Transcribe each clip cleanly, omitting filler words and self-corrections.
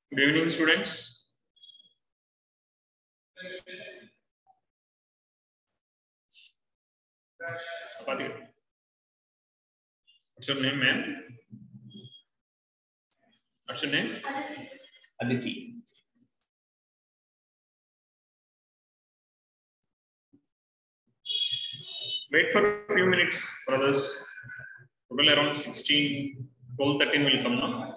Good evening, students. What's your name, ma'am? What's your name? Aditi. Wait for a few minutes, brothers. Total around 16, 12, 13 will come now.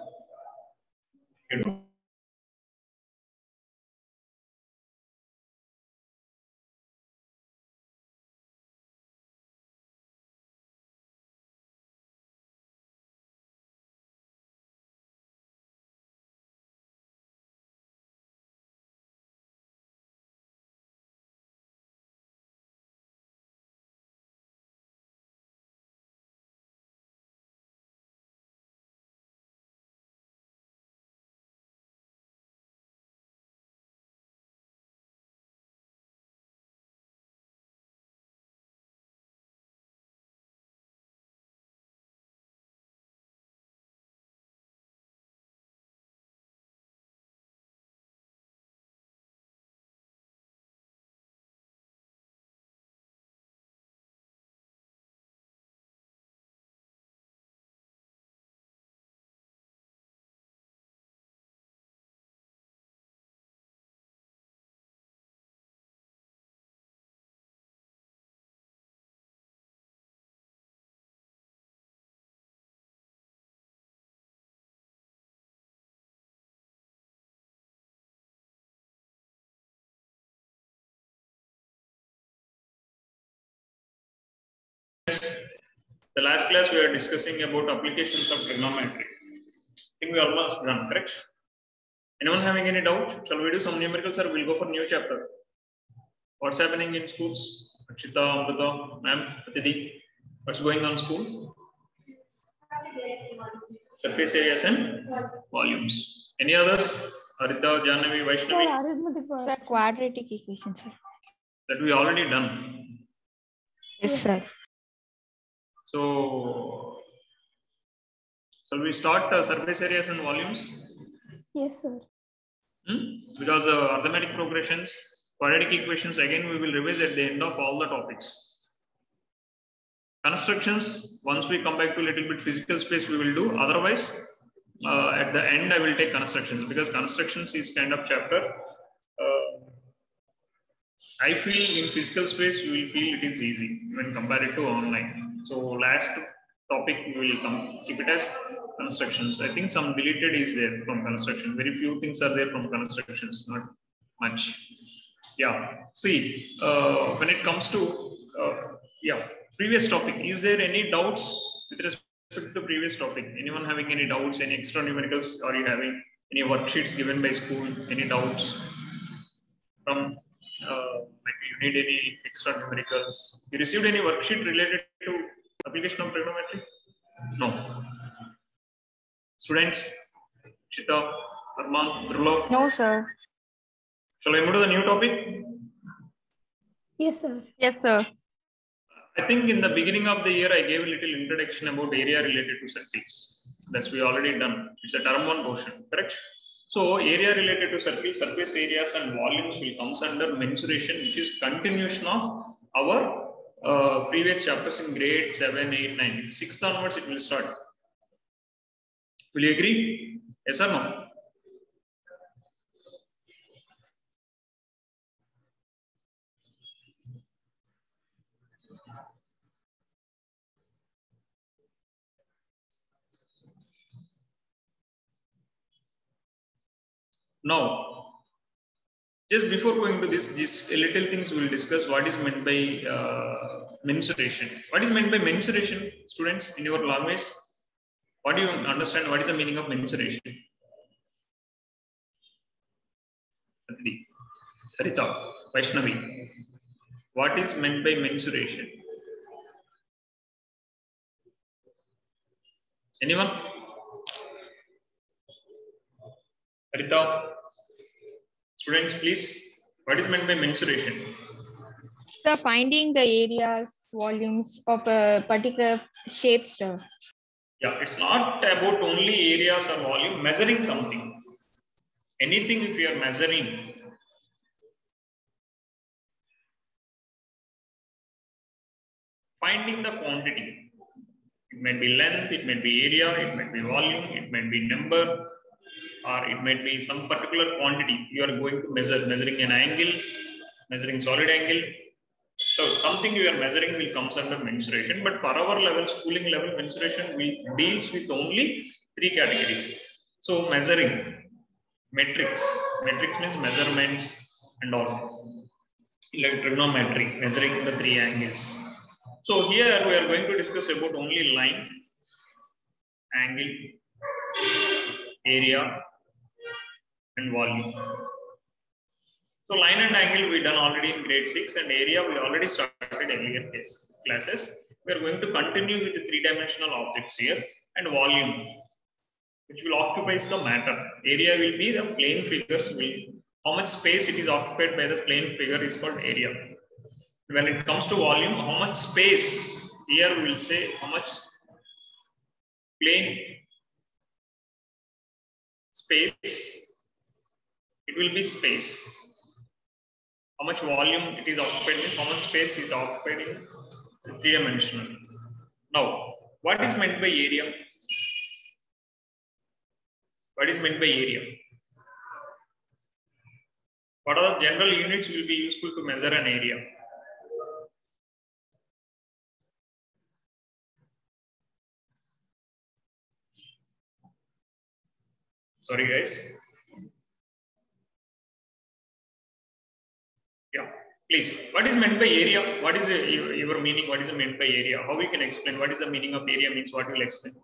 The last class we are discussing about applications of trigonometry. I think we almost done, correct? Anyone having any doubt? Shall we do some numericals or we'll go for new chapter? What's happening in schools? Akshita, Amrita, ma'am, Atiti, what's going on in school? Surface areas and volumes. Any others? Arita, Jahnavi, Vaishnavi? Sir, quadratic equation, sir. That we already done. Yes, sir. So, shall we start surface areas and volumes? Yes, sir. Because arithmetic progressions, quadratic equations, again we will revise at the end of all the topics. Constructions, once we come back to a little bit physical space, we will do. Otherwise, at the end, I will take constructions because constructions is kind of chapter. I feel in physical space, we will feel it is easy when compared to online. So last topic, we will keep it as constructions. I think some deleted is there from construction. Very few things are there from constructions, not much. Yeah, see, when it comes to, previous topic, is there any doubts with respect to previous topic? Anyone having any doubts, any extra numericals? Are you having any worksheets given by school? Any doubts from, maybe you need any extra numericals? You received any worksheet related to application of trigonometry? No. Students, Chita, Arman, Dhrulo? No, sir. Shall I move to the new topic? Yes, sir. Yes, sir. I think in the beginning of the year, I gave a little introduction about area related to circles. That's we already done. It's a term one portion, correct? So area related to circles, surface areas and volumes will comes under mensuration, which is continuation of our previous chapters in grade 7, 8, 9. 6th onwards, it will start. Will you agree? Yes or no? Now, just before going to this, these little things we will discuss what is meant by mensuration. What is meant by mensuration, students, in your language? What do you understand? What is the meaning of mensuration? Harita, Vaishnavi, what is meant by mensuration? Anyone? Harita, students, please. What is meant by mensuration? Sir, finding the areas, volumes of a particular shape, sir. Yeah, it's not about only areas or volume, measuring something. Anything if you are measuring, finding the quantity. It might be length, it might be area, it might be volume, it might be number, or it might be some particular quantity you are going to measure, measuring an angle, measuring solid angle. So something you are measuring will comes under mensuration, but per hour level, schooling level, mensuration will deals with only 3 categories. So measuring, metrics. Metrics means measurements and all. Like trigonometry, measuring the 3 angles. So here we are going to discuss about only line, angle, area, and volume. So line and angle we done already in grade 6, and area we already started earlier classes. We are going to continue with the 3-dimensional objects here, and volume, which will occupy the matter. Area will be the plane figures, how much space it is occupied by the plane figure is called area. When it comes to volume, how much space, here we will say how much plane space, it will be space. How much volume it is occupied means how much space is occupied in 3-dimensional. Now, what is meant by area? What is meant by area? What are the general units will be useful to measure an area? Sorry guys. Yeah, please. What is meant by area? What is your meaning? What is meant by area? How we can explain? What is the meaning of area means? What will explain?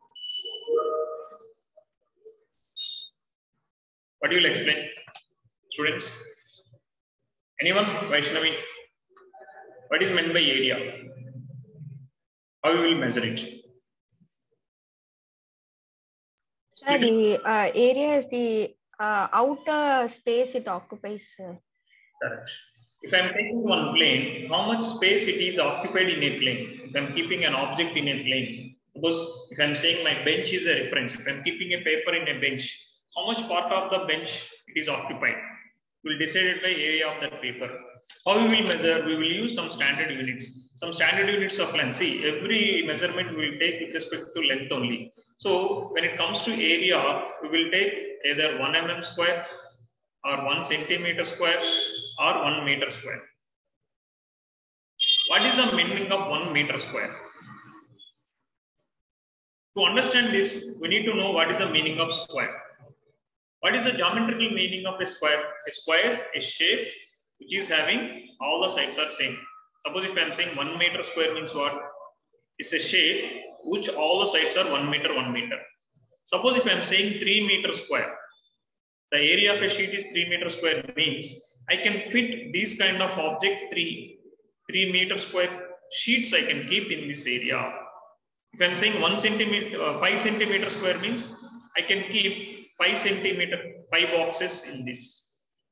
What will explain? Students? Anyone? Vaishnavi? What is meant by area? How we will measure it? Sir, the area is the outer space it occupies. Correct. If I am taking one plane, how much space it is occupied in a plane? If I am keeping an object in a plane, suppose if I am saying my bench is a reference, if I am keeping a paper in a bench, how much part of the bench it is occupied? We will decide it by area of that paper. How we will measure? We will use some standard units. Some standard units of length. See, every measurement we will take with respect to length only. So when it comes to area, we will take either 1 mm square or 1 centimeter square or 1 meter square. What is the meaning of 1 meter square? To understand this, we need to know what is the meaning of square. What is the geometrical meaning of a square? A square, a shape which is having all the sides are same. Suppose if I am saying 1 meter square means what? It's a shape which all the sides are 1 meter, 1 meter. Suppose if I am saying 3 meter square, the area of a sheet is 3 meter square means I can fit this kind of object 3 meter square sheets I can keep in this area. If I am saying 5 centimeter square means I can keep 5 boxes in this.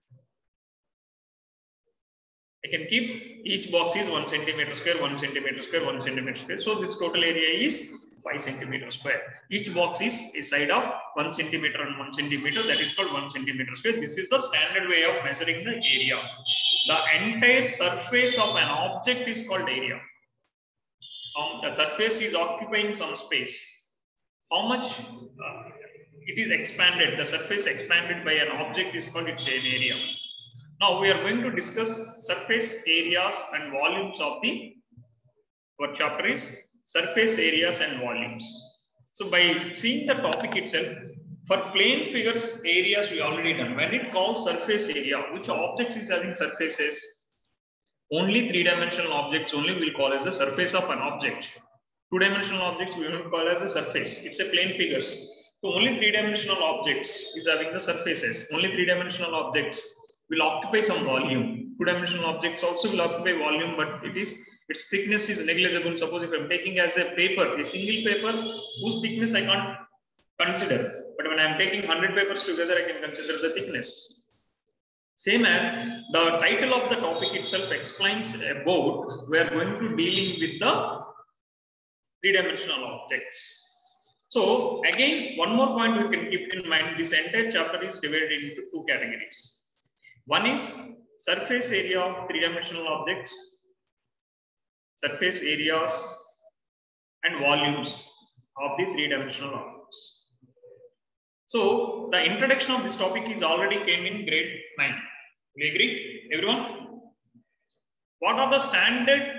I can keep each box is 1 centimeter square, 1 centimeter square, 1 centimeter square. So this total area is 5 centimeter square. Each box is a side of 1 centimeter and 1 centimeter. That is called 1 centimeter square. This is the standard way of measuring the area. The entire surface of an object is called area. The surface is occupying some space. How much it is expanded? The surface expanded by an object is called its area. Now we are going to discuss surface areas and volumes of our chapter is surface areas and volumes. So by seeing the topic itself, for plane figures areas we already done. When it calls surface area, which objects is having surfaces? Only 3-dimensional objects only will call as the surface of an object. 2-dimensional objects we will call as a surface. It's a plane figures. So only 3-dimensional objects is having the surfaces. Only 3-dimensional objects will occupy some volume. 2-dimensional objects also will occupy volume, but its thickness is negligible. Suppose if I'm taking as a paper, a single paper whose thickness I can't consider, but when I'm taking 100 papers together, I can consider the thickness. Same as the title of the topic itself explains about, we are going to dealing with the 3-dimensional objects. So again, one more point we can keep in mind, this entire chapter is divided into two categories. One is surface area of three-dimensional objects, surface areas and volumes of the three-dimensional objects. So the introduction of this topic is already came in grade 9. Do you agree, everyone? What are the standard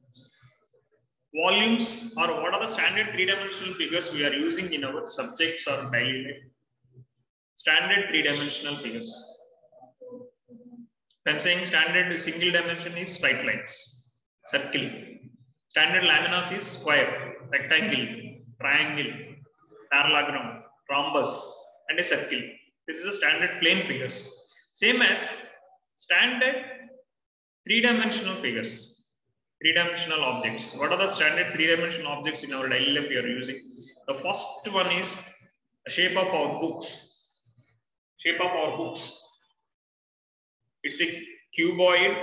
volumes or what are the standard three-dimensional figures we are using in our subjects or daily life? Standard three-dimensional figures. If I'm saying standard single dimension is straight lines, circle. Standard laminas is square, rectangle, triangle, parallelogram, rhombus, and a circle. This is a standard plane figures. Same as standard three-dimensional figures, three-dimensional objects. What are the standard three-dimensional objects in our daily life we are using? The first one is the shape of our books. Shape of our books. It's a cuboid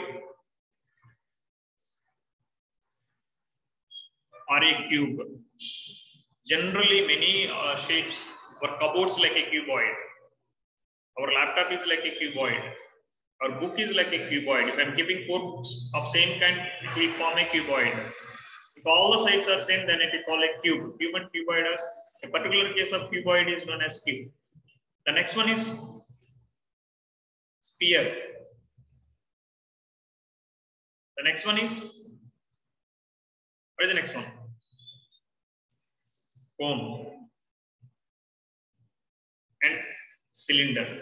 or a cube. Generally, many shapes or cupboards like a cuboid. Our laptop is like a cuboid. Our book is like a cuboid. If I'm keeping 4 books of same kind, it will form a cuboid. If all the sides are same, then it is called a cube. Cube and cuboid, as a particular case of cuboid is known as cube. The next one is sphere. The next one is, what is the next one? Cone and cylinder.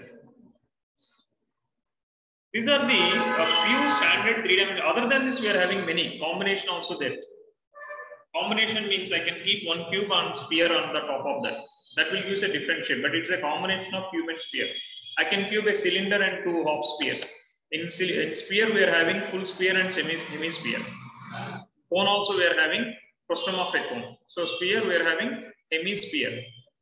These are the few standard three-dimensional. Other than this, we are having many combination also there. Combination means I can keep one cube and sphere on the top of that. That will use a different shape, but it's a combination of cube and sphere. I can cube a cylinder and 2 half spheres. In sphere, we are having full sphere and hemisphere. Cone also we are having frustum of a cone. So sphere we are having hemisphere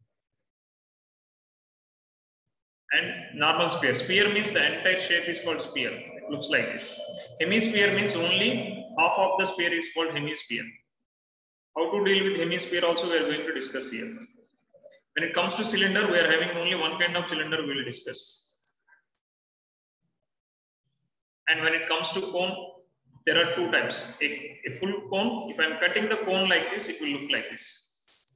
and normal sphere. Sphere means the entire shape is called sphere. It looks like this. Hemisphere means only half of the sphere is called hemisphere. How to deal with hemisphere also we are going to discuss here. When it comes to cylinder, we are having only one kind of cylinder we will discuss. And when it comes to cone, there are 2 types. A full cone, if I am cutting the cone like this, it will look like this.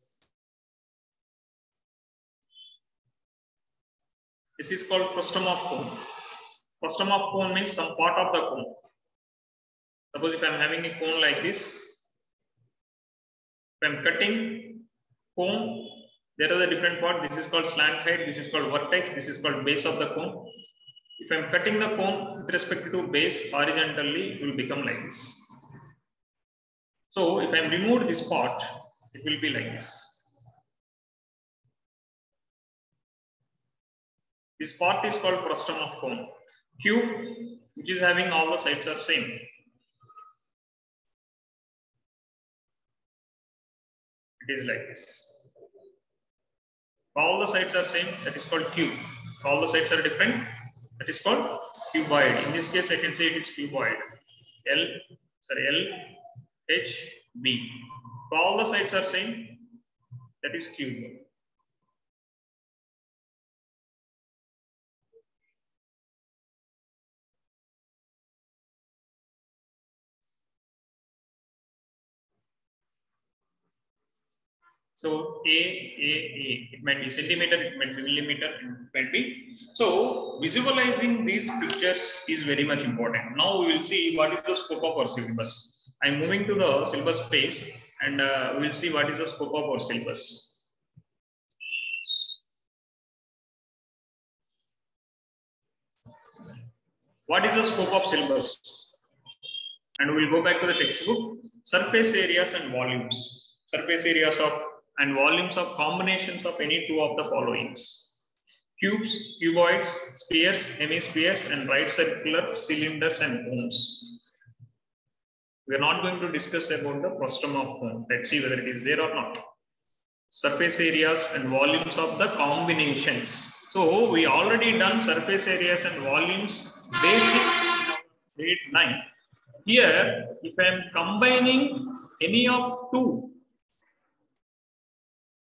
This is called frustum of cone. Frustum of cone means some part of the cone. Suppose if I am having a cone like this, if I am cutting cone, there is a different part. This is called slant height, this is called vertex, this is called base of the cone. If I am cutting the cone with respect to base horizontally, it will become like this. So if I am removed this part, it will be like this. This part is called frustum of cone. Cube, which is having all the sides are same. It is like this. All the sides are same, that is called cube. All the sides are different, that is called cuboid. In this case, I can say it is cuboid. L, H, B. All the sides are same, that is cube. So A, it might be centimeter, it might be millimeter, it might be. So visualizing these pictures is very much important. Now we will see what is the scope of our syllabus. I'm moving to the syllabus page and we will see what is the scope of our syllabus. What is the scope of syllabus? And we will go back to the textbook. Surface areas and volumes. Surface areas of and volumes of combinations of any 2 of the followings: cubes, cuboids, spheres, hemispheres, and right circular cylinders and cones. We are not going to discuss about the frustum of cone. Let's see whether it is there or not. Surface areas and volumes of the combinations. So we already done surface areas and volumes basics in grade 9. Here, if I am combining any of 2,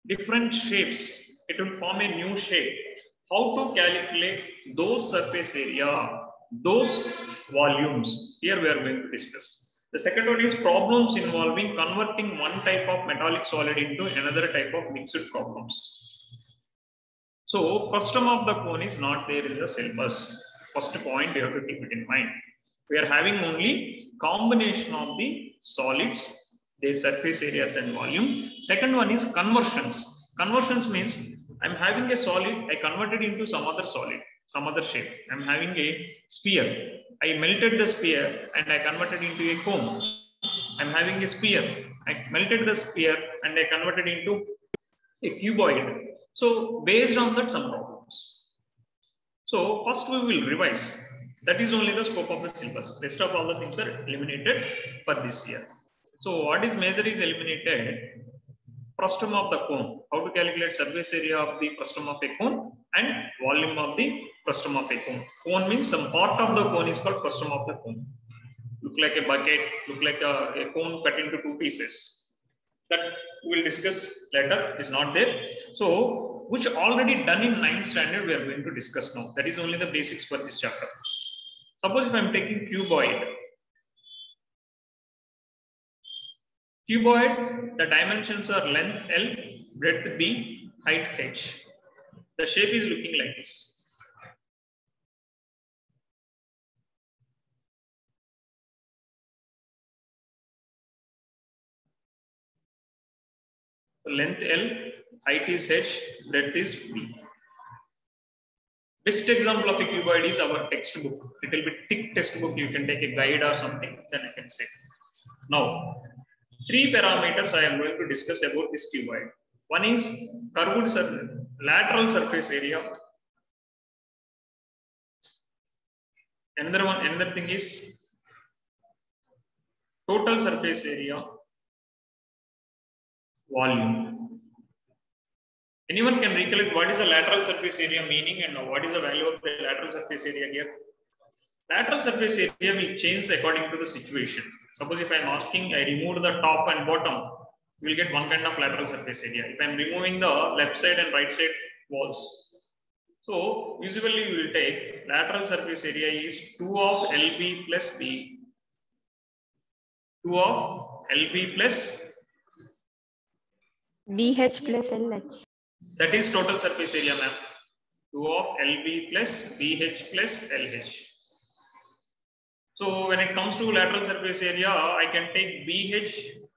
different shapes. It will form a new shape. How to calculate those surface area, those volumes? Here we are going to discuss. The second one is problems involving converting one type of metallic solid into another type of mixed problems. So frustum of the cone is not there in the syllabus. First point you have to keep it in mind. We are having only combination of the solids, their surface areas and volume. Second one is conversions. Conversions means I'm having a solid, I converted into some other solid, some other shape. I'm having a sphere. I melted the sphere and I converted into a cone. I'm having a sphere. I melted the sphere and I converted into a cuboid. So based on that, some problems. So first we will revise. That is only the scope of the syllabus. Rest of all the things are eliminated for this year. So what is major is eliminated. Frustum of the cone. How to calculate surface area of the frustum of a cone and volume of the frustum of a cone. Cone means some part of the cone is called frustum of the cone. Look like a bucket, look like a cone cut into two pieces. That we will discuss later. It is not there. So which already done in 9th standard we are going to discuss now. That is only the basics for this chapter. Suppose if I am taking cuboid. Cuboid, the dimensions are length L, breadth B, height H. The shape is looking like this. So length L, height is H, breadth is B. Best example of a cuboid is our textbook. Little bit thick textbook. You can take a guide or something. Then I can say. Now, 3 parameters I am going to discuss about this cuboid. One is curved lateral surface area. Another thing is total surface area, volume. Anyone can recollect what is the lateral surface area meaning and what is the value of the lateral surface area here? Lateral surface area will change according to the situation. Suppose if I am asking, I remove the top and bottom, you will get one kind of lateral surface area. If I am removing the left side and right side walls. So usually we will take lateral surface area is 2 of LB plus B. 2 of LB plus BH plus LH. That is total surface area, ma'am. 2 of LB plus BH plus LH. So when it comes to lateral surface area, I can take BH,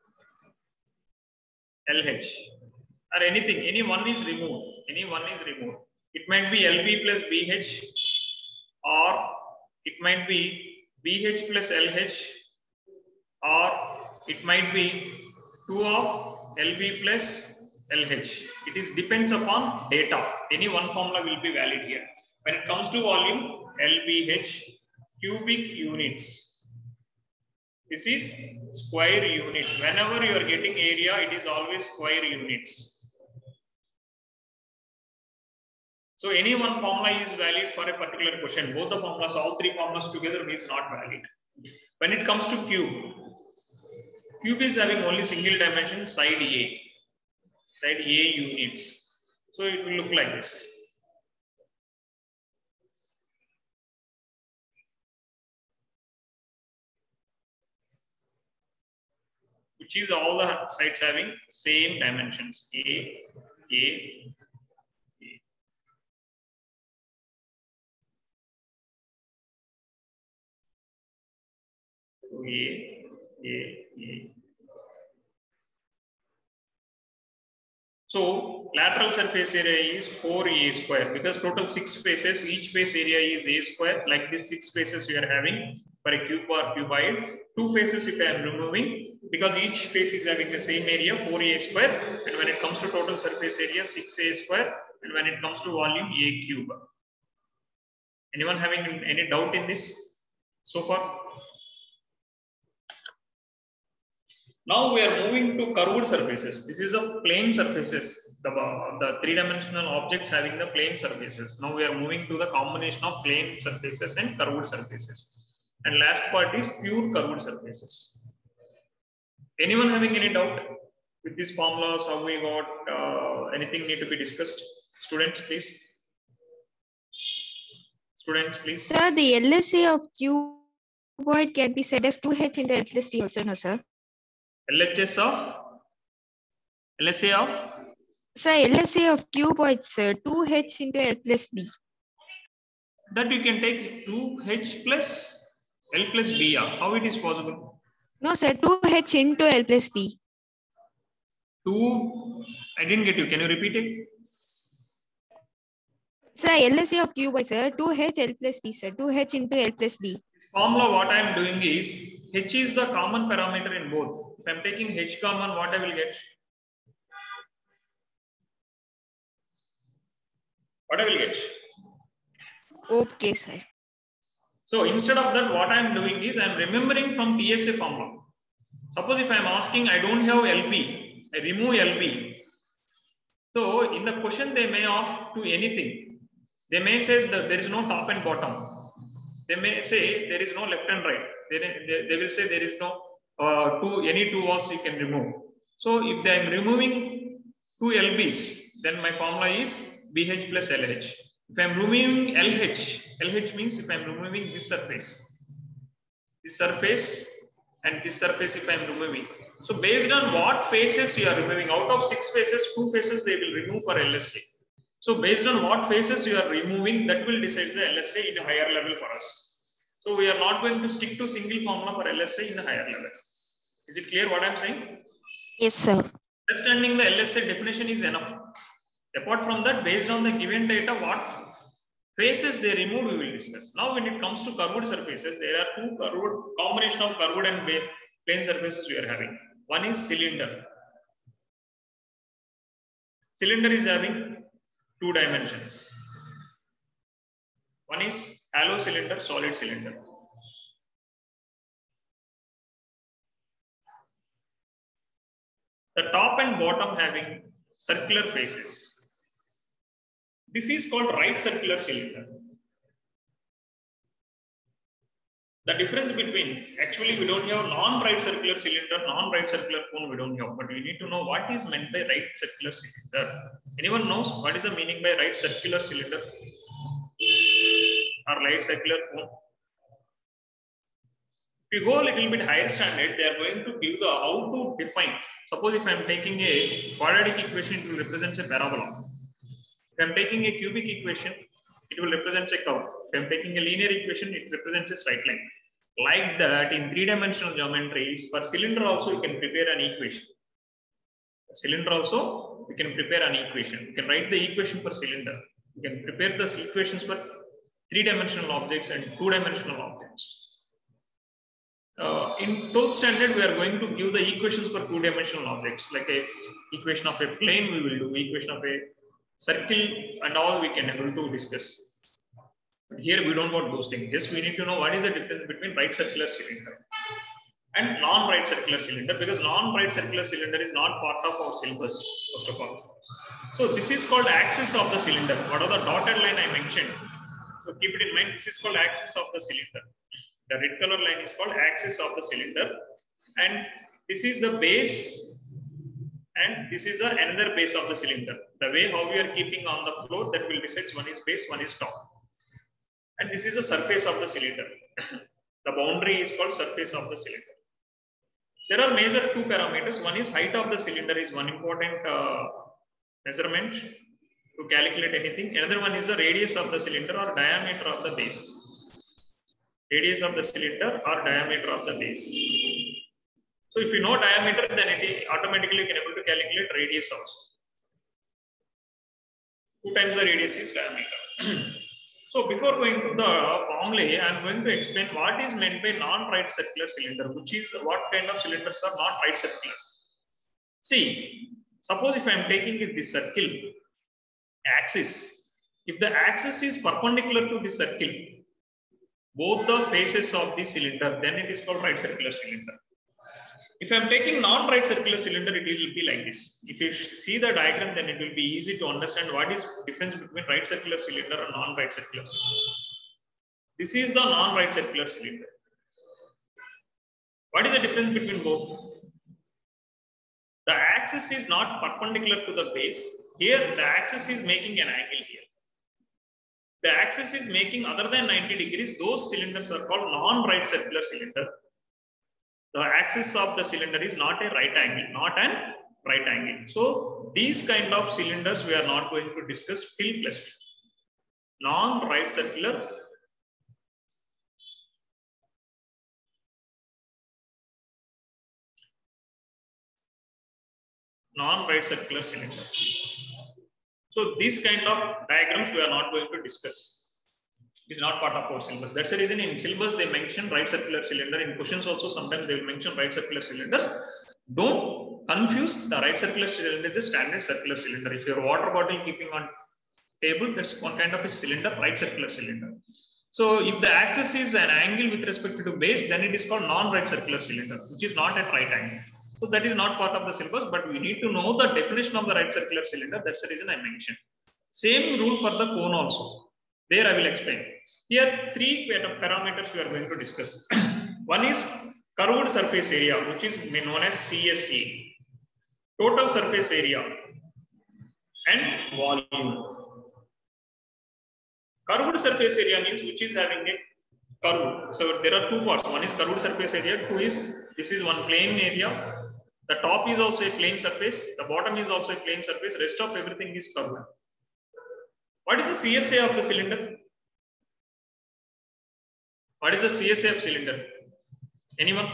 LH, or anything. Any one is removed. Any one is removed. It might be LB plus BH, or it might be BH plus LH, or it might be 2 of LB plus LH. It is depends upon data. Any one formula will be valid here. When it comes to volume, LBH, cubic units. This is square units. Whenever you are getting area, it is always square units. So any one formula is valid for a particular question. Both the formulas, all 3 formulas together is not valid. When it comes to cube, cube is having only single dimension, side A. Side A units. So it will look like this. Which is all the sides having same dimensions. A. So lateral surface area is 4A square because total 6 faces, each face area is A square. Like this 6 faces we are having for a cube or cuboid. 2 faces if I am removing because each face is having the same area 4A square. And when it comes to total surface area 6A square. And when it comes to volume A cube. Anyone having any doubt in this so far? Now we are moving to curved surfaces. This is a plane surfaces, the 3-dimensional objects having the plane surfaces. Now we are moving to the combination of plane surfaces and curved surfaces. And last part is pure curved surfaces. Anyone having any doubt? With these formulas, how we got anything need to be discussed? Students, please. Students, please. Sir, the LSA of cuboid can be said as 2H into L plus D also, no, sir? LHS of? LSA of? Sir, LSA of cuboid, sir, 2H into L plus B. That you can take 2H plus L plus B. How it is possible? No, sir, 2H into L plus B. 2, I didn't get you. Can you repeat it? Sir, LSA of cuboid, sir, 2H L plus B, sir, 2H into L plus B. This formula, what I am doing is, H is the common parameter in both. If I am taking H common, what I will get? What I will get? Okay, sir. So instead of that, what I am doing is I am remembering from PSA formula. Suppose if I am asking, I don't have LB, I remove LB. So in the question, they may ask to anything. They may say that there is no top and bottom. They may say there is no left and right. They will say there is no any two walls you can remove. So if I am removing two LBs, then my formula is BH plus LH. If I am removing LH means if I am removing this surface and this surface if I am removing. So based on what faces you are removing, out of 6 faces, 2 faces they will remove for LSA. So based on what faces you are removing, that will decide the LSA in a higher level for us. So we are not going to stick to single formula for LSA in a higher level. Is it clear what I am saying? Yes, sir. Understanding the LSA definition is enough. Apart from that, based on the given data, what faces they remove, we will discuss. Now, when it comes to curved surfaces, there are two combination of curved and plane surfaces we are having. One is cylinder. Cylinder is having 2 dimensions. One is hollow cylinder, solid cylinder. The top and bottom having circular faces. This is called right circular cylinder. The difference between, actually we don't have non-right circular cylinder, non-right circular cone we don't have, but we need to know what is meant by right circular cylinder. Anyone knows what is the meaning by right circular cylinder or right circular cone? If you go a little bit higher standard, they are going to give the how to define. Suppose if I am taking a quadratic equation, it will represent a parabola. If I am taking a cubic equation, it will represent a curve. If I am taking a linear equation, it represents a straight line. Like that, in 3-dimensional geometries, for cylinder also you can prepare an equation. For cylinder also, we can prepare an equation. You can write the equation for cylinder. You can prepare the equations for 3-dimensional objects and 2-dimensional objects. In 12th standard, we are going to give the equations for 2-dimensional objects, like a equation of a plane we will do, equation of a circle and all we can able to discuss. But here we don't want those things. Just we need to know what is the difference between right circular cylinder and non-right circular cylinder, because non-right circular cylinder is not part of our syllabus, first of all. So this is called axis of the cylinder. What are the dotted line I mentioned? So keep it in mind, this is called axis of the cylinder. The red color line is called axis of the cylinder, and this is the base and this is the another base of the cylinder. The way how we are keeping on the floor, that will decide one is base, one is top. And this is the surface of the cylinder. The boundary is called surface of the cylinder. There are major 2 parameters. One is height of the cylinder is one important measurement to calculate anything. Another one is the radius of the cylinder or diameter of the base. Radius of the cylinder or diameter of the base. So if you know diameter, then it automatically you can able to calculate radius also. 2 times the radius is diameter. So before going to the formulae, I am going to explain what is meant by non-right circular cylinder, which is what kind of cylinders are not right circular. See, suppose if I am taking this circle axis, if the axis is perpendicular to the circle, both the faces of the cylinder, then it is called right circular cylinder. If I am taking non-right circular cylinder, it will be like this. If you see the diagram, then it will be easy to understand what is difference between right circular cylinder and non-right circular cylinder. This is the non-right circular cylinder. What is the difference between both? The axis is not perpendicular to the base. Here, the axis is making an angle here. The axis is making other than 90 degrees. Those cylinders are called non-right circular cylinder. The axis of the cylinder is not a right angle, not an right angle. So these kind of cylinders we are not going to discuss till +2. Non-right circular cylinder. So these kind of diagrams we are not going to discuss. It is not part of our syllabus. That's the reason in syllabus they mention right circular cylinder. In questions also sometimes they will mention right circular cylinder. Don't confuse the right circular cylinder with the standard circular cylinder. If your water bottle keeping on table, that's one kind of a cylinder, right circular cylinder. So if the axis is an angle with respect to base, then it is called non-right circular cylinder, which is not at right angle. So that is not part of the syllabus, but we need to know the definition of the right circular cylinder. That's the reason I mentioned. Same rule for the cone also. There I will explain. Here, 3 parameters we are going to discuss. One is curved surface area, which is known as CSA, total surface area, and volume. Curved surface area means which is having a curve. So there are 2 parts. One is curved surface area. 2 is this is one plane area. The top is also a plane surface. The bottom is also a plane surface. Rest of everything is curved. What is the CSA of the cylinder? What is the CSA of cylinder? Anyone?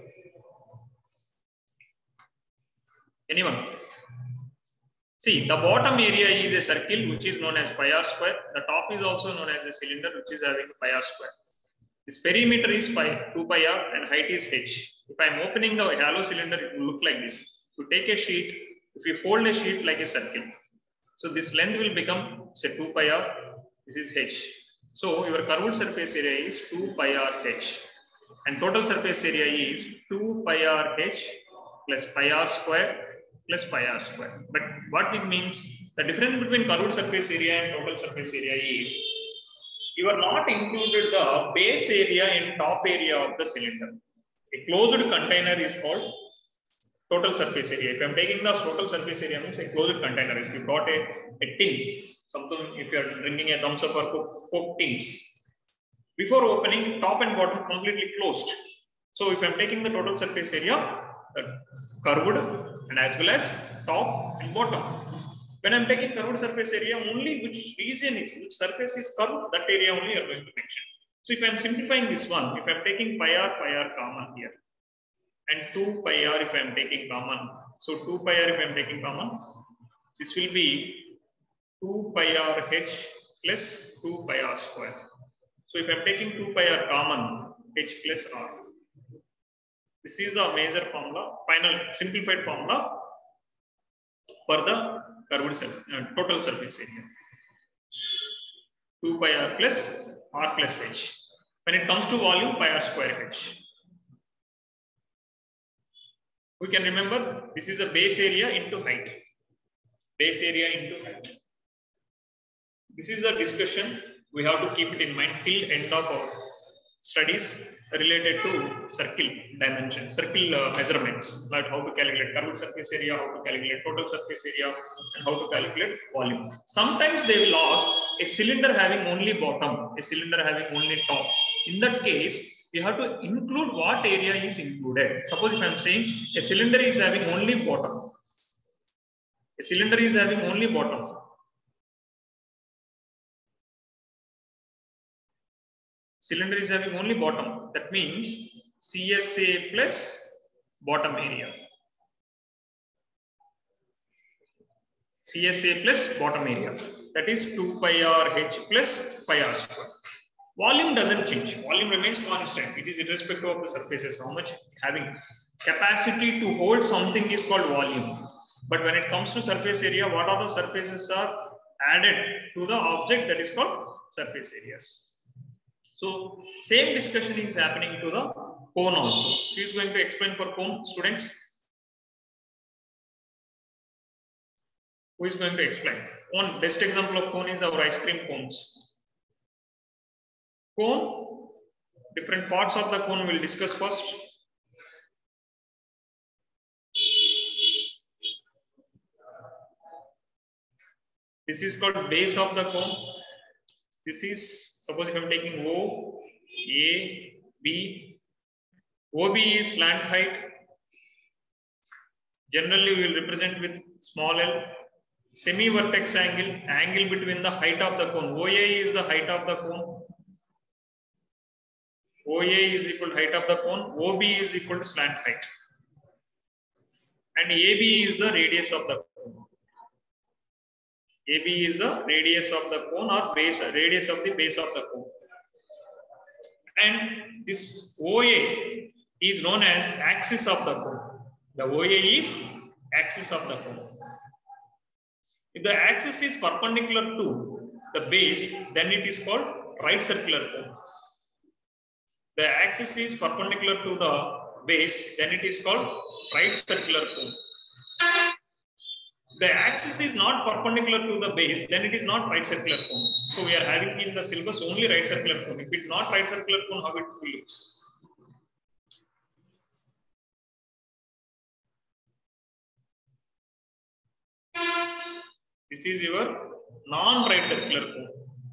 Anyone? See, the bottom area is a circle which is known as pi r square. The top is also known as a cylinder which is having pi r square. This perimeter is pi, 2 pi r, and height is h. If I am opening the hollow cylinder, it will look like this. You take a sheet, if you fold a sheet like a circle, so this length will become say 2 pi r, this is h. So your curved surface area is 2 pi r h, and total surface area is 2 pi r h plus pi r square plus pi r square. But what it means, the difference between curved surface area and total surface area is, you are not included the base area in top area of the cylinder. A closed container is called total surface area. If I am taking the total surface area, means a closed container. If you got a tin, something, if you are drinking a thumbs up or Coke tins, before opening, top and bottom completely closed. So if I am taking the total surface area, curved and as well as top and bottom. When I am taking curved surface area, only which region is, which surface is curved, that area only you are going to mention. So if I am simplifying this one, if I am taking pi r common here, and 2 pi r if I am taking common, so 2 pi r if I am taking common, this will be 2 pi r h plus 2 pi r square. So if I am taking 2 pi r common, h plus r. This is the major formula, final simplified formula for the curved total surface area. 2 pi r plus h. When it comes to volume, pi r square h. We can remember this is a base area into height. Base area into height. This is the discussion. We have to keep it in mind till end of our studies related to circle dimension, circle measurements, like how to calculate curved surface area, how to calculate total surface area, and how to calculate volume. Sometimes they will ask a cylinder having only bottom, a cylinder having only top. In that case, we have to include what area is included. Suppose if I am saying a cylinder is having only bottom, a cylinder is having only bottom. Cylinder is having only bottom. That means CSA plus bottom area. CSA plus bottom area. That is 2 pi r h plus pi r square. Volume doesn't change. Volume remains constant. It is irrespective of the surfaces. How much having capacity to hold something is called volume. But when it comes to surface area, what are the surfaces are added to the object, that is called surface areas. So same discussion is happening to the cone also. Who is going to explain for cone, students? Who is going to explain? One best example of cone is our ice cream cones. Cone, different parts of the cone we'll discuss first. This is called base of the cone. This is, suppose if I'm taking O, A, B. OB is slant height. Generally, we will represent with small l. Semi-vertex angle, angle between the height of the cone. OA is the height of the cone. OA is equal to height of the cone. OB is equal to slant height. And AB is the radius of the cone. AB is the radius of the cone or base, radius of the base of the cone. And this OA is known as axis of the cone. The OA is axis of the cone. If the axis is perpendicular to the base, then it is called right circular cone. The axis is perpendicular to the base, then it is called right circular cone. The axis is not perpendicular to the base, then it is not right circular cone. So we are having in the syllabus only right circular cone. If it is not right circular cone, how it looks? This is your non-right circular cone.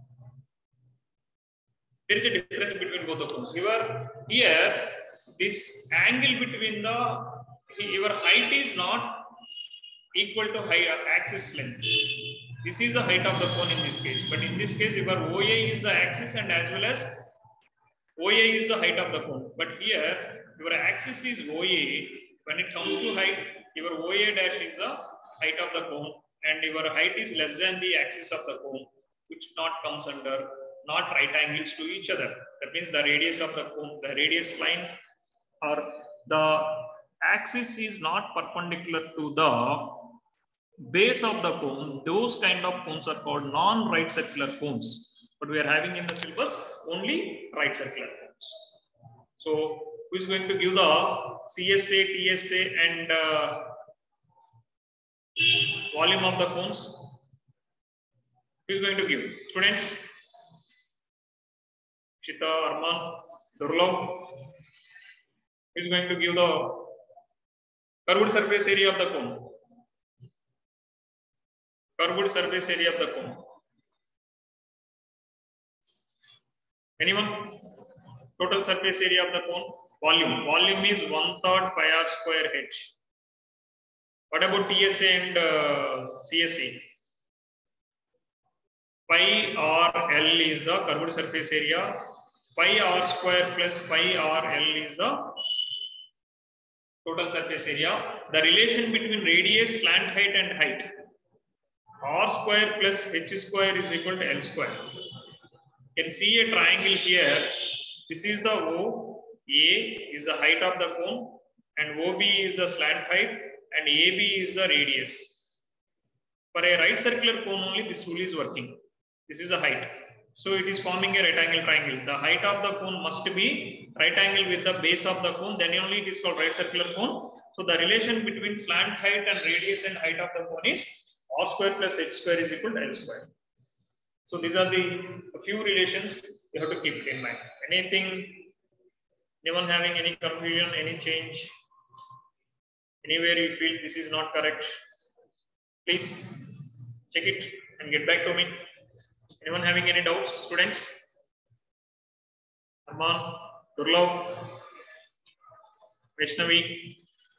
There is a difference between both the cones. Here, this angle between your height is not equal to axis length. This is the height of the cone in this case. But in this case, your OA is the axis and as well as OA is the height of the cone. But here, your axis is OA. When it comes to height, your OA dash is the height of the cone. And your height is less than the axis of the cone, which not comes under not right angles to each other. That means the radius of the cone, the radius line or the axis is not perpendicular to the base of the cone. Those kind of cones are called non-right circular cones. But we are having in the syllabus only right circular cones. So who is going to give the CSA, TSA and volume of the cones? Who is going to give? Students? Shita, Arman, Durlab. Who is going to give the curved surface area of the cone? Curved surface area of the cone. Anyone? Total surface area of the cone? Volume. Volume is 1/3 pi r square h. What about TSA and CSA? Pi r L is the curved surface area. Pi r square plus pi r L is the total surface area. The relation between radius, slant height and height. R square plus h square is equal to L square. You can see a triangle here. This is the O. A is the height of the cone and OB is the slant height and AB is the radius. For a right circular cone only this rule is working. This is the height. So it is forming a right angle triangle. The height of the cone must be right angle with the base of the cone, then only it is called right circular cone. So the relation between slant height and radius and height of the cone is R square plus h square is equal to L square. So these are the few relations you have to keep it in mind. Anyone having any confusion, any change? Anywhere you feel this is not correct, please check it and get back to me. Anyone having any doubts, students? Arman, Durlab, Vaishnavi.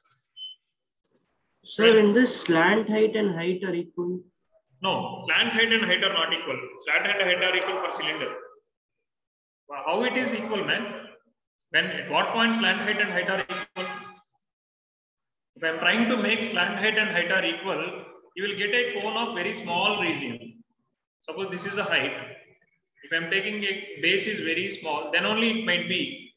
Sir, in this slant height and height are equal? No, slant height and height are not equal. Slant height and height are equal for cylinder. How it is equal, man? When at what point slant height and height are equal? If I am trying to make slant height and height are equal, you will get a cone of very small region. Suppose this is the height. If I am taking a base is very small, then only it might be.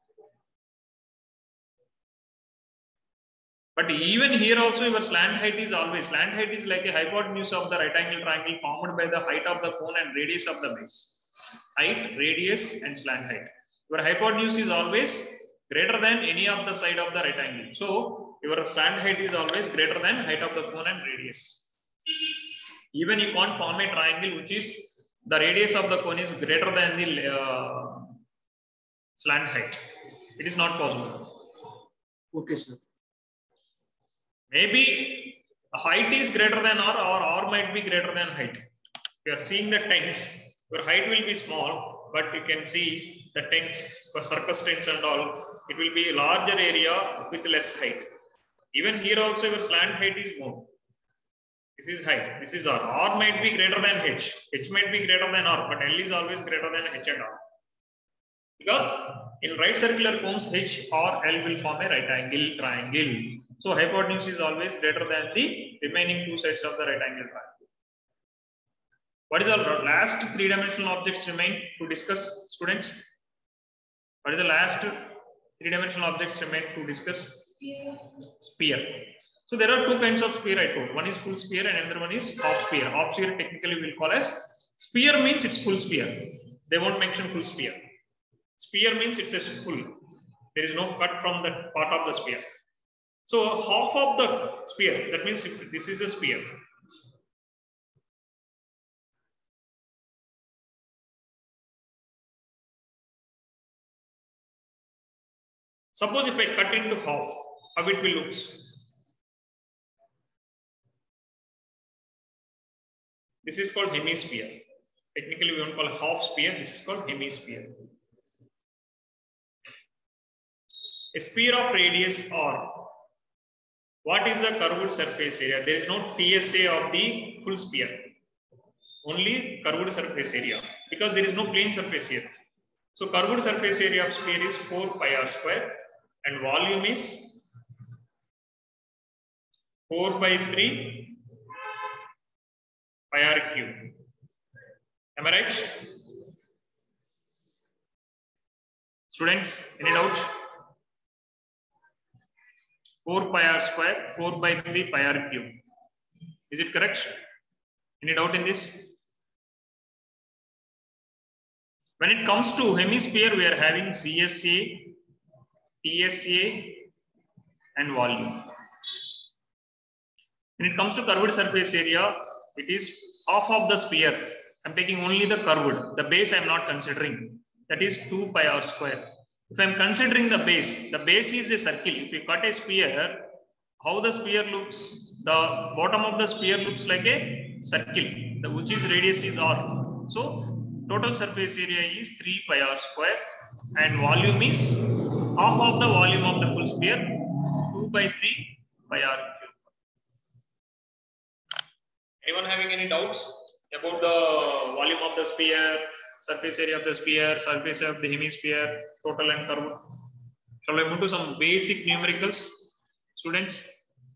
But even here also your slant height is always, slant height is like a hypotenuse of the right angle triangle formed by the height of the cone and radius of the base. Height, radius and slant height. Your hypotenuse is always greater than any of the side of the right angle. So your slant height is always greater than height of the cone and radius. Even you can't form a triangle which is the radius of the cone is greater than the slant height. It is not possible. Okay, sir. Maybe height is greater than r, or r might be greater than height. We are seeing the tens. Your height will be small, but you can see the tens for circus tens and all. It will be a larger area with less height. Even here also your slant height is more. This is height. This is r. R might be greater than h. H might be greater than r, but L is always greater than h and r. Because in right circular cones, H or L will form a right angle triangle. So hypotenuse is always greater than the remaining two sides of the right angle triangle. What is the last three-dimensional objects remain to discuss, students? What is the last three-dimensional objects remain to discuss? Sphere. So there are two kinds of sphere I told. One is full sphere and another one is half sphere. Half sphere technically we'll call as sphere, means it's full sphere. They won't mention full sphere. Sphere means it's a full. There is no cut from that part of the sphere. So half of the sphere, that means if this is a sphere. Suppose if I cut into half, how it will look? This is called hemisphere. Technically we won't call half sphere, this is called hemisphere. A sphere of radius r. What is the curved surface area? There is no TSA of the full sphere. Only curved surface area, because there is no plane surface here. So curved surface area of sphere is 4 pi r square and volume is 4 by 3 pi r cube. Am I right? Students, any doubt? 4 pi r square, 4 by 3 pi r cube. Is it correct? Any doubt in this? When it comes to hemisphere, we are having CSA, TSA, and volume. When it comes to curved surface area, it is half of the sphere. I'm taking only the curved. The base I'm not considering. That is 2 pi r square. If I'm considering the base is a circle. If you cut a sphere, how the sphere looks? The bottom of the sphere looks like a circle, which is radius is r. So total surface area is 3 pi r square and volume is half of the volume of the full sphere, 2 by 3 pi r cube. Anyone having any doubts about the volume of the sphere, surface area of the sphere, surface area of the hemisphere, total and curved? Shall I move to some basic numericals, students?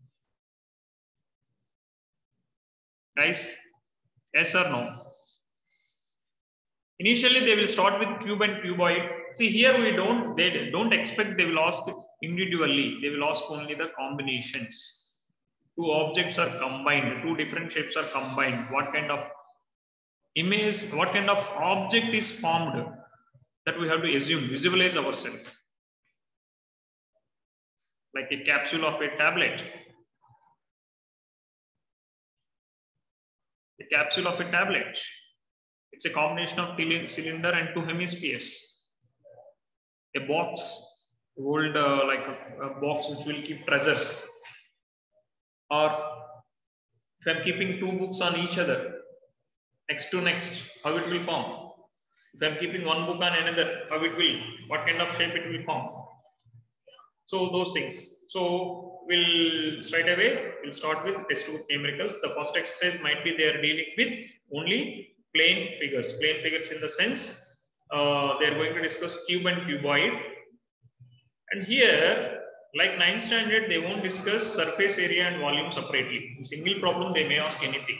Guys, yes or no? Initially, they will start with cube and cuboid. See here, they don't expect they will ask individually. They will ask only the combinations. Two objects are combined. Two different shapes are combined. What kind of image, what kind of object is formed? That we have to assume, visualize ourselves. Like a capsule of a tablet. A capsule of a tablet. It's a combination of cylinder and two hemispheres. A box, old like a box which will keep treasures. Or if I'm keeping two books on each other, next to next, how it will form? If I'm keeping one book on another, how it will? What kind of shape it will form? So those things. So we'll straight away we'll start with textbook numericals. The first exercise might be they are dealing with only plane figures. Plane figures in the sense they are going to discuss cube and cuboid. And here, like 9th standard, they won't discuss surface area and volume separately. In single problem, they may ask anything.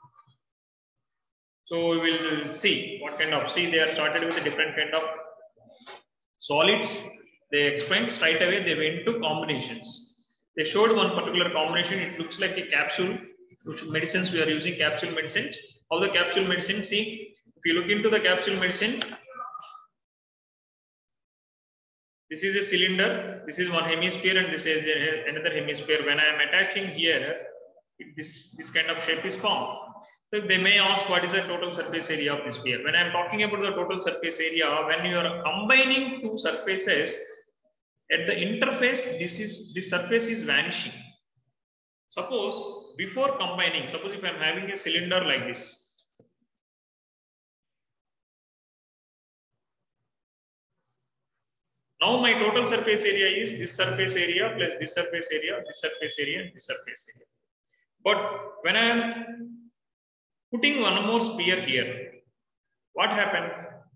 So we will see what kind of, see they are started with a different kind of solids. They explained straight away, they went to combinations. They showed one particular combination. It looks like a capsule, which medicines we are using capsule medicines. How the capsule medicine, see, if you look into the capsule medicine, this is a cylinder, this is one hemisphere and this is another hemisphere. When I am attaching here, this kind of shape is formed. So they may ask what is the total surface area of this sphere. When I am talking about the total surface area, when you are combining two surfaces, at the interface, this surface is vanishing. Suppose before combining, suppose if I'm having a cylinder like this. Now my total surface area is this surface area plus this surface area, this surface area, and this surface area. But when I am putting one more sphere here, what happened?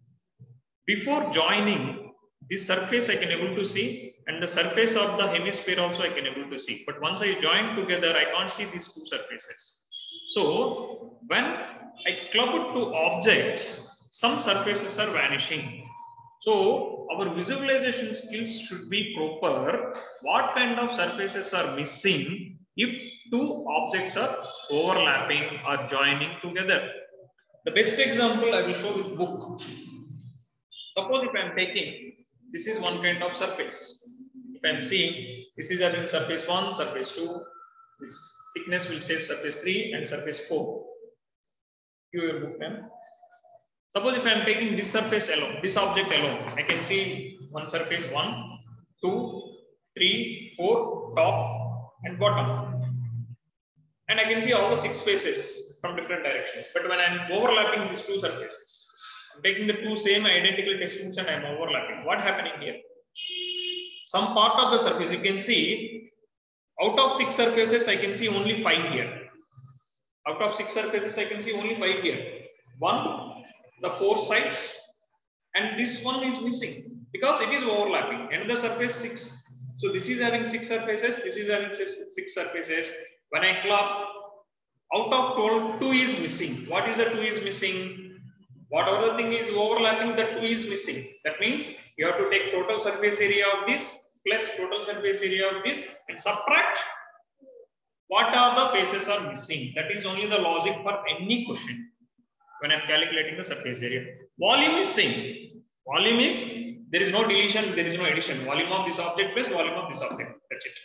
Before joining, this surface I can able to see, and the surface of the hemisphere also I can able to see. But once I join together, I can't see these two surfaces. So when I club two objects, some surfaces are vanishing. So our visualization skills should be proper. What kind of surfaces are missing if two objects are overlapping or joining together? The best example I will show with book. Suppose if I am taking, this is one kind of surface. If I am seeing, this is having surface 1, surface 2, this thickness will say surface 3 and surface 4. Give your book pen. Suppose if I am taking this surface alone, this object alone, I can see one surface 1, 2, 3, 4, top and bottom. And I can see all the 6 faces from different directions. But when I am overlapping these two surfaces, I'm taking the two same identical textbooks and I am overlapping. What happening here? Some part of the surface you can see, out of 6 surfaces, I can see only 5 here. Out of 6 surfaces, I can see only 5 here. 1, the 4 sides, and this one is missing because it is overlapping. And the surface 6. So this is having 6 surfaces, this is having 6 surfaces. When I club, out of 12, 2 is missing. What is the 2 is missing? Whatever the thing is overlapping, the 2 is missing. That means you have to take total surface area of this plus total surface area of this and subtract what are the faces are missing. That is only the logic for any question when I'm calculating the surface area. Volume is same. Volume is, there is no deletion, there is no addition. Volume of this object plus volume of this object. That's it.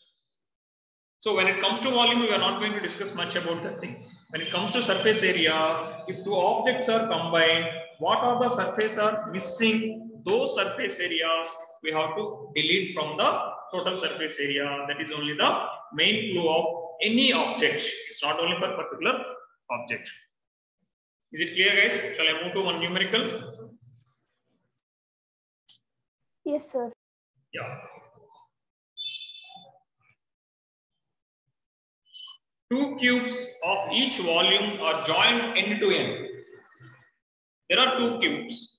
So when it comes to volume, we are not going to discuss much about that thing. When it comes to surface area, if two objects are combined, what are the surfaces are missing? Those surface areas we have to delete from the total surface area. That is only the main clue of any object. It's not only for particular object. Is it clear, guys? Shall I move to one numerical? Yes, sir. Yeah. Two cubes of each volume are joined end to end. There are 2 cubes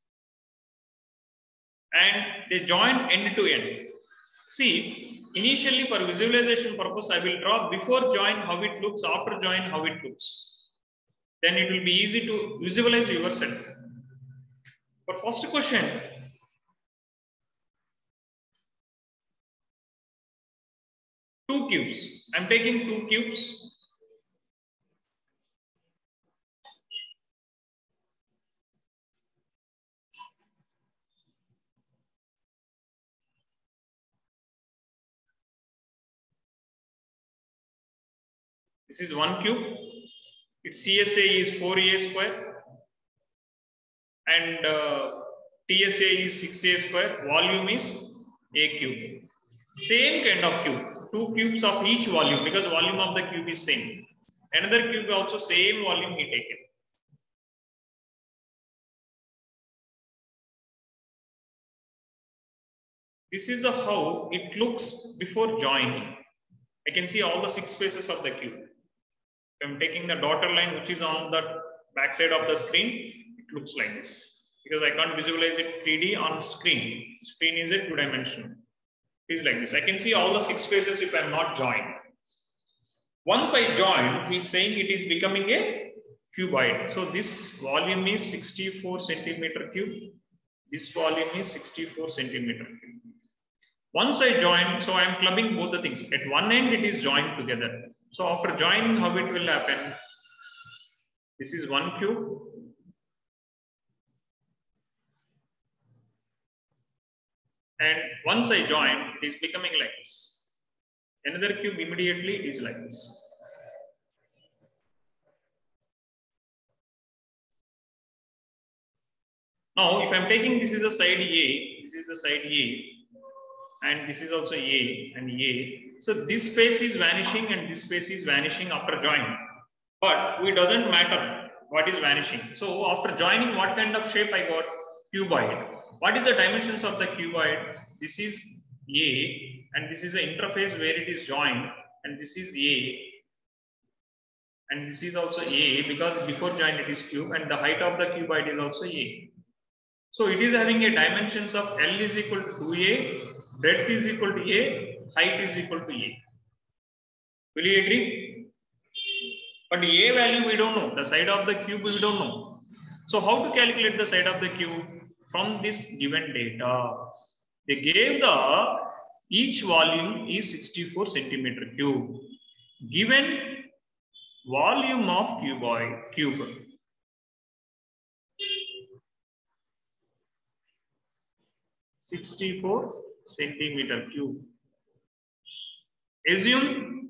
and they join end to end. See, initially for visualization purpose, I will draw before join how it looks, after join how it looks. Then it will be easy to visualize yourself. For first question, two cubes. I'm taking 2 cubes. This is 1 cube. Its CSA is 4a square and TSA is 6a square. Volume is a cube. Same kind of cube. 2 cubes of each volume because volume of the cube is same. Another cube also same volume he taken. This is how it looks before joining. I can see all the 6 faces of the cube. If I'm taking the dotted line which is on the back side of the screen, it looks like this. Because I can't visualize it 3D on screen. Screen is a 2-dimensional. It is like this. I can see all the 6 faces if I'm not joined. Once I join, he's saying it is becoming a cuboid. So this volume is 64 centimeter cube. This volume is 64 centimeter cube. Once I join, so I am clubbing both the things. At one end, it is joined together. So after joining, how it will happen? This is 1 cube. And once I join, it is becoming like this. Another cube immediately is like this. Now, if I'm taking this is a side A, this is the side A. and this is also A and A. So this space is vanishing and this space is vanishing after joining. But it doesn't matter what is vanishing. So after joining, what kind of shape I got? Cuboid. What is the dimensions of the cuboid? This is A, and this is the interface where it is joined, and this is A, and this is also A, because before join it is cube, and the height of the cuboid is also A. So it is having a dimensions of L is equal to 2A, breadth is equal to A, height is equal to A. Will you agree? But the A value we don't know. The side of the cube we don't know. So how to calculate the side of the cube? From this given data, they gave the each volume is 64 centimeter cube. Given volume of cube 64 centimeter cube. Assume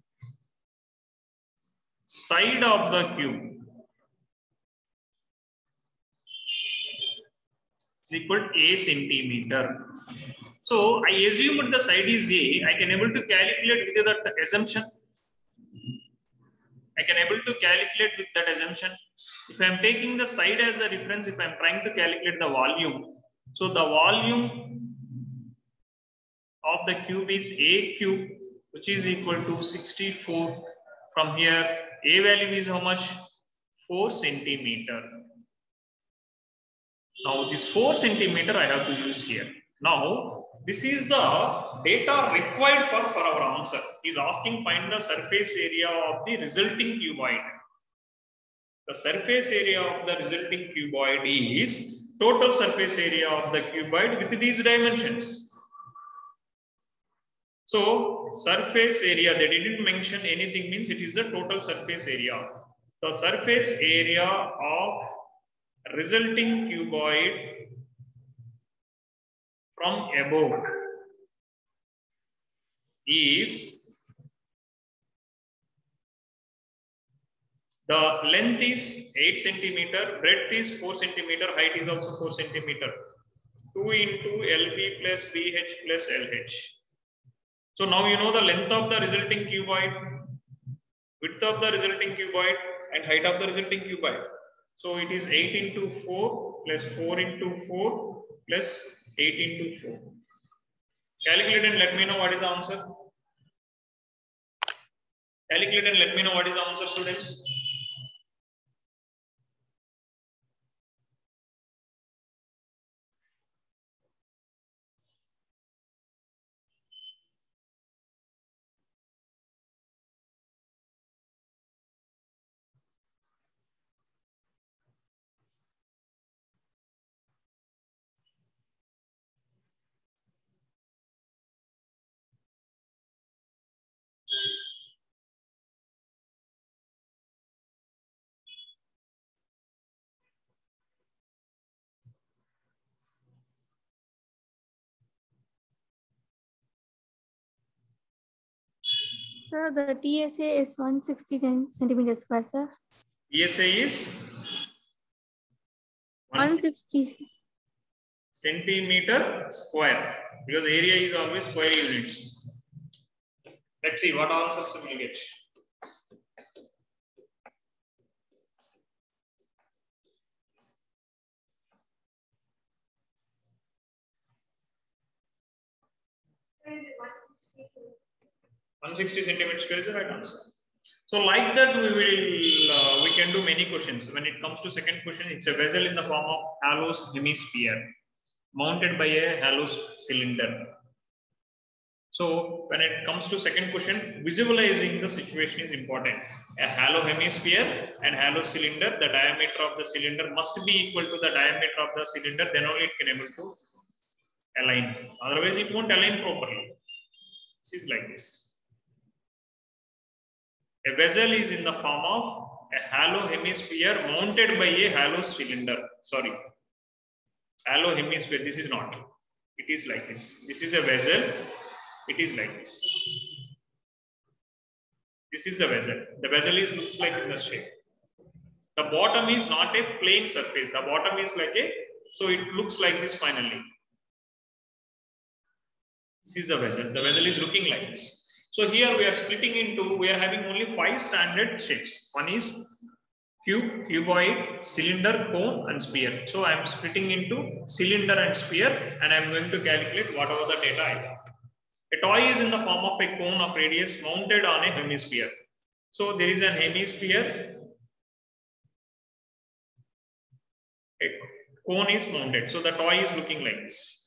side of the cube is equal to A centimeter. So I assumed the side is A. I can able to calculate with that assumption. I can able to calculate with that assumption. If I am taking the side as the reference, if I am trying to calculate the volume, so the volume of the cube is A cube, which is equal to 64. From here, A value is how much? 4 centimeter. Now this 4 centimeter I have to use here. Now this is the data required for our answer. He's asking find the surface area of the resulting cuboid. The surface area of the resulting cuboid is total surface area of the cuboid with these dimensions. So surface area, they didn't mention anything, means it is the total surface area. The surface area of resulting cuboid from above is, the length is 8 centimeter, breadth is 4 centimeter, height is also 4 centimeter. 2 into LB plus BH plus LH. So now you know the length of the resulting cuboid, width of the resulting cuboid, and height of the resulting cuboid. So it is 8 into 4 plus 4 into 4 plus 8 into 4. Calculate and let me know what is the answer. Calculate and let me know what is the answer, students. Sir, the TSA is 160 centimeters square, sir. TSA is 160 centimeter square, because area is always square units. Let's see what answers we will get. centimeters. 160 centimeters square is the right answer. So like that we can do many questions. When it comes to second question, it's a vessel in the form of Hallow's hemisphere mounted by a hollow cylinder. So when it comes to second question, visualizing the situation is important. A hollow hemisphere and hollow cylinder, the diameter of the cylinder must be equal to the diameter of the cylinder, then only it can able to align. Otherwise it won't align properly. This is like this. A vessel is in the form of a hollow hemisphere mounted by a hollow cylinder. Sorry, hollow hemisphere. This is not. It is like this. This is a vessel. It is like this. This is the vessel. The vessel is looks like in the shape. The bottom is not a plane surface. The bottom is like a, so it looks like this finally. This is the vessel. The vessel is looking like this. So here we are splitting into, we are having only 5 standard shapes. One is cube, cuboid, cylinder, cone, and sphere. So I am splitting into cylinder and sphere, and I am going to calculate whatever the data I have. A toy is in the form of a cone of radius mounted on a hemisphere. So there is an hemisphere. A cone is mounted. So the toy is looking like this.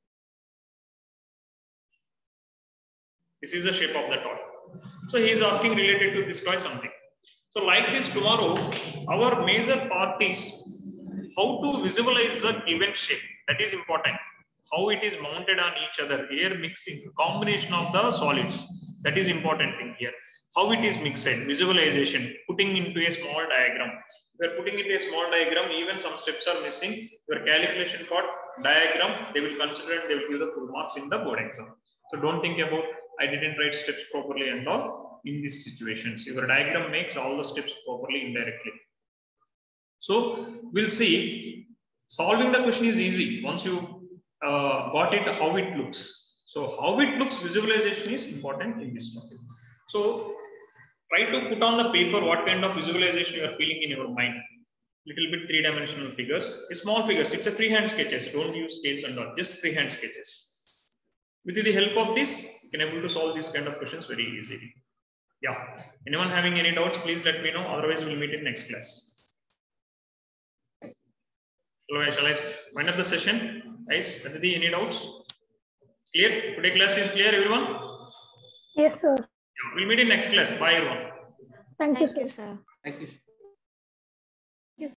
This is the shape of the toy. So he is asking related to this toy something. So like this, tomorrow, our major part is how to visualize the given shape. That is important. How it is mounted on each other. Here mixing, combination of the solids. That is important thing here. How it is mixed, visualization, putting into a small diagram. We are putting into a small diagram, even some steps are missing. Your calculation part, diagram, they will consider and they will give the full marks in the board exam. So don't think about, I didn't write steps properly and all in these situations. Your diagram makes all the steps properly indirectly. So we'll see, solving the question is easy. Once you got it, how it looks. So how it looks, visualization is important in this topic. So try to put on the paper what kind of visualization you are feeling in your mind. Little bit 3-dimensional figures, small figures. It's a freehand sketches. Don't use scales and all. Just freehand sketches. With the help of this, you can able to solve these kind of questions very easily. Yeah. Anyone having any doubts, please let me know. Otherwise, we'll meet in next class. Shall I wind up the session? Guys, Aditi, any doubts? Clear? Today class is clear, everyone? Yes, sir. Yeah, we'll meet in next class. Bye, everyone. Thank you, sir. Thank you.